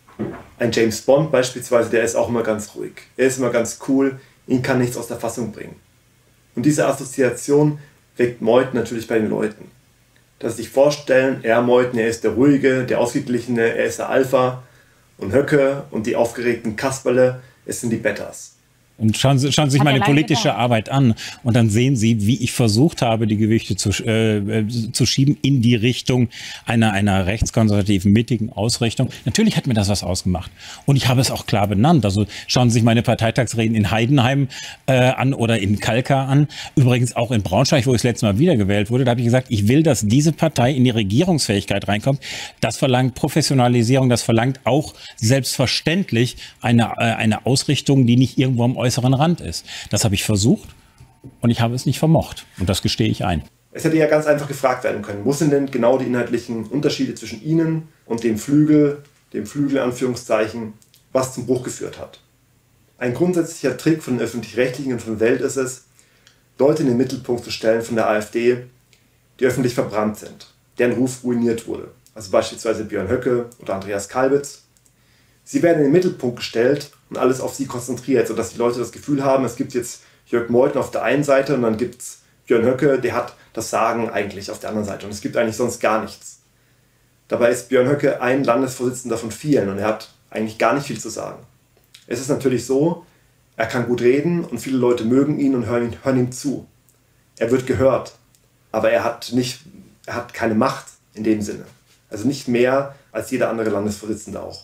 Ein James Bond beispielsweise, der ist auch immer ganz ruhig. Er ist immer ganz cool, ihn kann nichts aus der Fassung bringen. Und diese Assoziation weckt Meuthen natürlich bei den Leuten. Dass sie sich vorstellen, Meuthen, er ist der Ruhige, der Ausgeglichene, er ist der Alpha und Höcke und die aufgeregten Kasperle, es sind die Betas. Und schauen Sie sich meine politische Arbeit an und dann sehen Sie, wie ich versucht habe, die Gewichte zu schieben in die Richtung einer rechtskonservativen, mittigen Ausrichtung. Natürlich hat mir das was ausgemacht. Und ich habe es auch klar benannt. Also schauen Sie sich meine Parteitagsreden in Heidenheim an oder in Kalkar an. Übrigens auch in Braunschweig, wo ich das letzte Mal wiedergewählt wurde. Da habe ich gesagt, ich will, dass diese Partei in die Regierungsfähigkeit reinkommt. Das verlangt Professionalisierung, das verlangt auch selbstverständlich eine Ausrichtung, die nicht irgendwo am äußeren Rand ist. Das habe ich versucht und ich habe es nicht vermocht. Und das gestehe ich ein. Es hätte ja ganz einfach gefragt werden können, wo sind denn genau die inhaltlichen Unterschiede zwischen Ihnen und dem Flügel Anführungszeichen, was zum Bruch geführt hat. Ein grundsätzlicher Trick von den Öffentlich-Rechtlichen und von Welt ist es, Leute in den Mittelpunkt zu stellen von der AfD, die öffentlich verbrannt sind, deren Ruf ruiniert wurde. Also beispielsweise Björn Höcke oder Andreas Kalbitz. Sie werden in den Mittelpunkt gestellt und alles auf sie konzentriert, sodass die Leute das Gefühl haben, es gibt jetzt Jörg Meuthen auf der einen Seite und dann gibt es Björn Höcke, der hat das Sagen eigentlich auf der anderen Seite und es gibt eigentlich sonst gar nichts. Dabei ist Björn Höcke ein Landesvorsitzender von vielen und er hat eigentlich gar nicht viel zu sagen. Es ist natürlich so, er kann gut reden und viele Leute mögen ihn und hören ihm zu. Er wird gehört, aber er hat keine Macht in dem Sinne. Also nicht mehr als jeder andere Landesvorsitzende auch.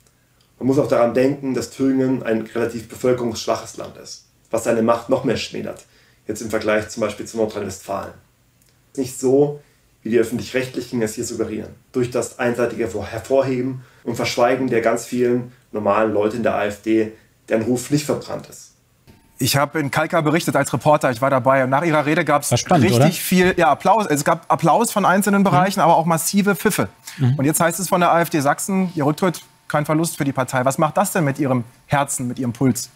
Man muss auch daran denken, dass Thüringen ein relativ bevölkerungsschwaches Land ist, was seine Macht noch mehr schmälert, jetzt im Vergleich zum Beispiel zu Nordrhein-Westfalen. Es ist nicht so, wie die Öffentlich-Rechtlichen es hier suggerieren, durch das einseitige Hervorheben und Verschweigen der ganz vielen normalen Leute in der AfD, deren Ruf nicht verbrannt ist. Ich habe in Kalkar berichtet als Reporter, ich war dabei und nach ihrer Rede gab es richtig viel Applaus. Es gab Applaus von einzelnen Bereichen, aber auch massive Pfiffe. Und jetzt heißt es von der AfD Sachsen, ihr Rücktritt, kein Verlust für die Partei. Was macht das denn mit Ihrem Herzen, mit Ihrem Puls?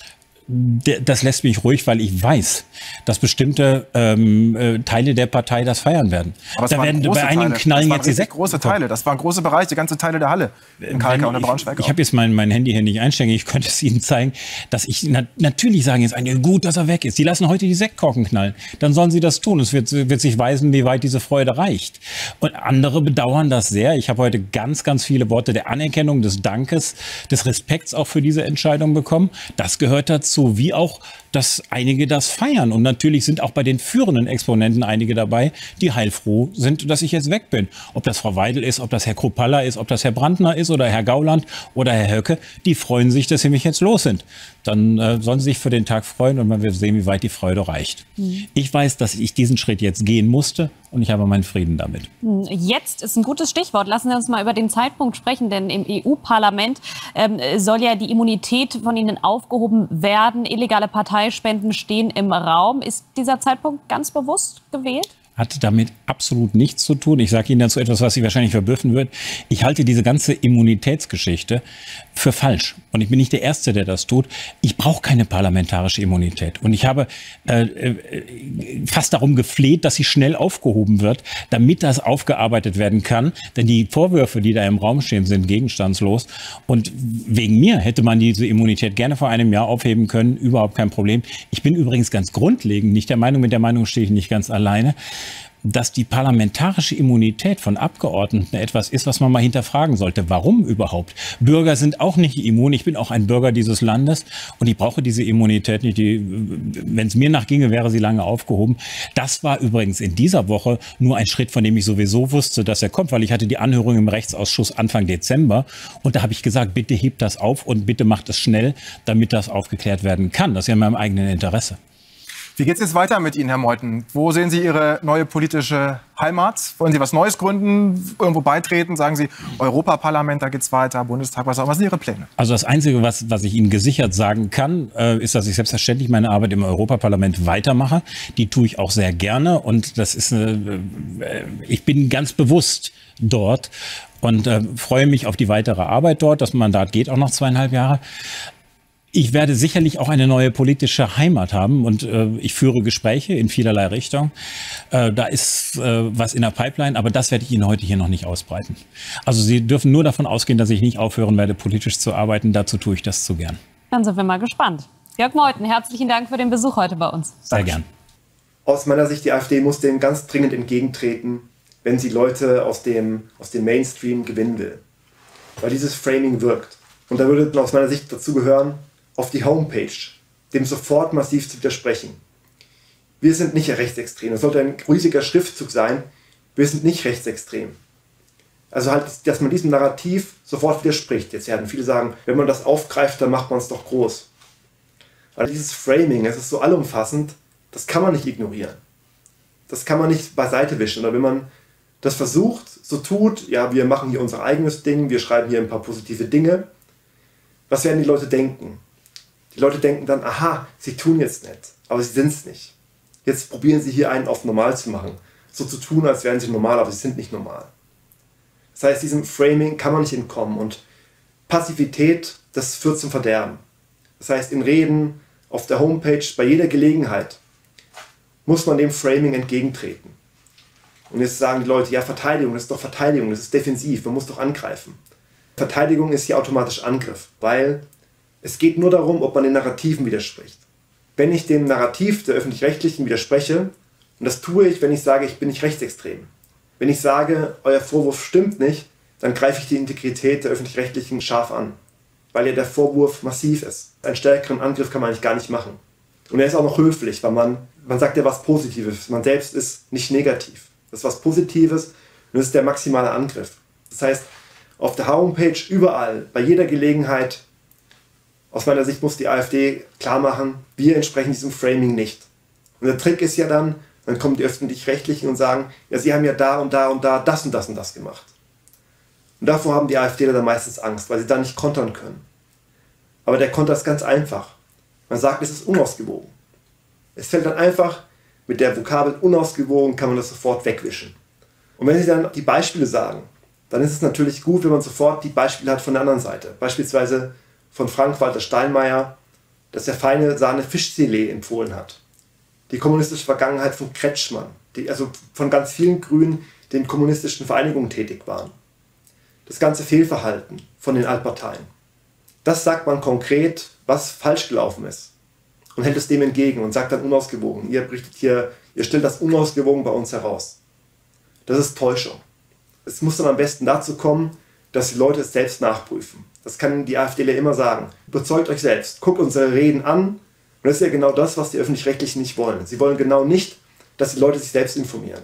Das lässt mich ruhig, weil ich weiß, dass bestimmte Teile der Partei das feiern werden. Aber da werden bei einigen knallen jetzt die große Teile. Das waren große Bereiche, ganze Teile der Halle in Kalkar und in Braunschweig. Ich habe jetzt mein Handy hier nicht einstecken. Ich könnte es Ihnen zeigen, dass ich natürlich sagen jetzt einige, gut, dass er weg ist. Die lassen heute die Sektkorken knallen. Dann sollen sie das tun. Es wird sich weisen, wie weit diese Freude reicht. Und andere bedauern das sehr. Ich habe heute ganz, ganz viele Worte der Anerkennung, des Dankes, des Respekts auch für diese Entscheidung bekommen. Das gehört dazu. Wie auch, dass einige das feiern. Und natürlich sind auch bei den führenden Exponenten einige dabei, die heilfroh sind, dass ich jetzt weg bin. Ob das Frau Weidel ist, ob das Herr Kruppalla ist, ob das Herr Brandner ist oder Herr Gauland oder Herr Höcke, die freuen sich, dass sie mich jetzt los sind. Dann sollen sie sich für den Tag freuen und man wird sehen, wie weit die Freude reicht. Ich weiß, dass ich diesen Schritt jetzt gehen musste und ich habe meinen Frieden damit. Jetzt ist ein gutes Stichwort. Lassen Sie uns mal über den Zeitpunkt sprechen, denn im EU-Parlament soll ja die Immunität von Ihnen aufgehoben werden. Illegale Parteispenden stehen im Raum. Ist dieser Zeitpunkt ganz bewusst gewählt? Hat damit absolut nichts zu tun. Ich sage Ihnen dazu etwas, was Sie wahrscheinlich verbürfen wird. Ich halte diese ganze Immunitätsgeschichte für falsch. Und ich bin nicht der Erste, der das tut. Ich brauche keine parlamentarische Immunität. Und ich habe fast darum gefleht, dass sie schnell aufgehoben wird, damit das aufgearbeitet werden kann. Denn die Vorwürfe, die da im Raum stehen, sind gegenstandslos. Und wegen mir hätte man diese Immunität gerne vor einem Jahr aufheben können. Überhaupt kein Problem. Ich bin übrigens ganz grundlegend nicht der Meinung, mit der Meinung stehe ich nicht ganz alleine, dass die parlamentarische Immunität von Abgeordneten etwas ist, was man mal hinterfragen sollte. Warum überhaupt? Bürger sind auch nicht immun. Ich bin auch ein Bürger dieses Landes und ich brauche diese Immunität nicht. Wenn es mir nachginge, wäre sie lange aufgehoben. Das war übrigens in dieser Woche nur ein Schritt, von dem ich sowieso wusste, dass er kommt, weil ich hatte die Anhörung im Rechtsausschuss Anfang Dezember und da habe ich gesagt, bitte hebt das auf und bitte macht es schnell, damit das aufgeklärt werden kann. Das ist ja in meinem eigenen Interesse. Wie geht es jetzt weiter mit Ihnen, Herr Meuthen? Wo sehen Sie Ihre neue politische Heimat? Wollen Sie was Neues gründen, irgendwo beitreten? Sagen Sie, Europaparlament, da geht es weiter, Bundestag, was auch immer. Was sind Ihre Pläne? Also das Einzige, was ich Ihnen gesichert sagen kann, ist, dass ich selbstverständlich meine Arbeit im Europaparlament weitermache. Die tue ich auch sehr gerne und das ist ich bin ganz bewusst dort und freue mich auf die weitere Arbeit dort. Das Mandat geht auch noch 2,5 Jahre. Ich werde sicherlich auch eine neue politische Heimat haben und ich führe Gespräche in vielerlei Richtung. Da ist was in der Pipeline, aber das werde ich Ihnen heute hier noch nicht ausbreiten. Also Sie dürfen nur davon ausgehen, dass ich nicht aufhören werde, politisch zu arbeiten. Dazu tue ich das zu gern. Dann sind wir mal gespannt. Jörg Meuthen, herzlichen Dank für den Besuch heute bei uns. Sehr gern. Aus meiner Sicht, die AfD muss dem ganz dringend entgegentreten, wenn sie Leute aus dem Mainstream gewinnen will. Weil dieses Framing wirkt. Und da würde aus meiner Sicht dazu gehören, auf die Homepage, dem sofort massiv zu widersprechen. Wir sind nicht rechtsextrem. Das sollte ein riesiger Schriftzug sein. Wir sind nicht rechtsextrem. Also halt, dass man diesem Narrativ sofort widerspricht. Jetzt werden viele sagen, wenn man das aufgreift, dann macht man es doch groß. Also dieses Framing, es ist so allumfassend, das kann man nicht ignorieren. Das kann man nicht beiseite wischen. Oder wenn man das versucht, so tut, ja, wir machen hier unser eigenes Ding, wir schreiben hier ein paar positive Dinge, was werden die Leute denken? Die Leute denken dann, aha, sie tun jetzt nicht, aber sie sind es nicht. Jetzt probieren sie hier einen auf normal zu machen. So zu tun, als wären sie normal, aber sie sind nicht normal. Das heißt, diesem Framing kann man nicht entkommen. Und Passivität, das führt zum Verderben. Das heißt, in Reden, auf der Homepage, bei jeder Gelegenheit muss man dem Framing entgegentreten. Und jetzt sagen die Leute, ja, Verteidigung, das ist doch Verteidigung, das ist defensiv, man muss doch angreifen. Verteidigung ist hier automatisch Angriff, weil es geht nur darum, ob man den Narrativen widerspricht. Wenn ich dem Narrativ der Öffentlich-Rechtlichen widerspreche, und das tue ich, wenn ich sage, ich bin nicht rechtsextrem. Wenn ich sage, euer Vorwurf stimmt nicht, dann greife ich die Integrität der Öffentlich-Rechtlichen scharf an, weil ja der Vorwurf massiv ist. Einen stärkeren Angriff kann man eigentlich gar nicht machen. Und er ist auch noch höflich, weil man sagt ja was Positives. Man selbst ist nicht negativ. Das ist was Positives und das ist der maximale Angriff. Das heißt, auf der Homepage, überall, bei jeder Gelegenheit, aus meiner Sicht muss die AfD klar machen, wir entsprechen diesem Framing nicht. Und der Trick ist ja dann kommen die Öffentlich-Rechtlichen und sagen, ja, sie haben ja da und da und da das und das und das gemacht. Und davor haben die AfDler dann meistens Angst, weil sie dann nicht kontern können. Aber der Konter ist ganz einfach. Man sagt, es ist unausgewogen. Es fällt dann einfach, mit der Vokabel unausgewogen kann man das sofort wegwischen. Und wenn sie dann die Beispiele sagen, dann ist es natürlich gut, wenn man sofort die Beispiele hat von der anderen Seite. Beispielsweise von Frank-Walter Steinmeier, dass er feine Sahne Fischfilet empfohlen hat. Die kommunistische Vergangenheit von Kretschmann, also von ganz vielen Grünen, die in kommunistischen Vereinigungen tätig waren. Das ganze Fehlverhalten von den Altparteien. Das sagt man konkret, was falsch gelaufen ist. Und hält es dem entgegen und sagt dann unausgewogen. Ihr stellt das unausgewogen bei uns heraus. Das ist Täuschung. Es muss dann am besten dazu kommen, dass die Leute es selbst nachprüfen. Das kann die AfDler immer sagen. Überzeugt euch selbst. Guckt unsere Reden an. Und das ist ja genau das, was die Öffentlich-Rechtlichen nicht wollen. Sie wollen genau nicht, dass die Leute sich selbst informieren.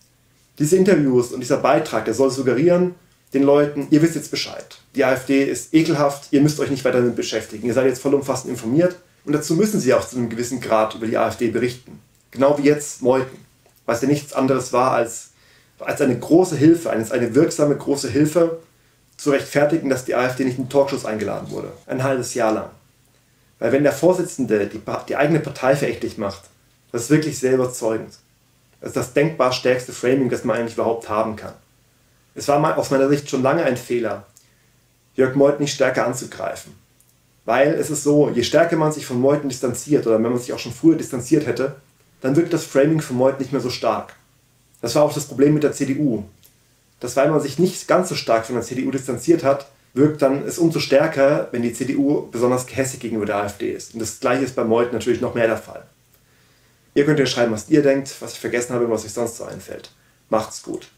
Diese Interviews und dieser Beitrag, der soll suggerieren den Leuten, ihr wisst jetzt Bescheid. Die AfD ist ekelhaft, ihr müsst euch nicht weiter damit beschäftigen. Ihr seid jetzt vollumfassend informiert. Und dazu müssen sie auch zu einem gewissen Grad über die AfD berichten. Genau wie jetzt Meuthen. Was ja nichts anderes war als eine große Hilfe, eine wirksame große Hilfe, zu rechtfertigen, dass die AfD nicht in den Talkshows eingeladen wurde. Ein halbes Jahr lang. Weil wenn der Vorsitzende die eigene Partei verächtlich macht, das ist wirklich sehr überzeugend. Das ist das denkbar stärkste Framing, das man eigentlich überhaupt haben kann. Es war aus meiner Sicht schon lange ein Fehler, Jörg Meuthen nicht stärker anzugreifen. Weil es ist so, je stärker man sich von Meuthen distanziert, oder wenn man sich auch schon früher distanziert hätte, dann wirkt das Framing von Meuthen nicht mehr so stark. Das war auch das Problem mit der CDU. Dass weil man sich nicht ganz so stark von der CDU distanziert hat, wirkt dann es umso stärker, wenn die CDU besonders gehässig gegenüber der AfD ist. Und das Gleiche ist bei Meuthen natürlich noch mehr der Fall. Ihr könnt ja schreiben, was ihr denkt, was ich vergessen habe und was euch sonst so einfällt. Macht's gut.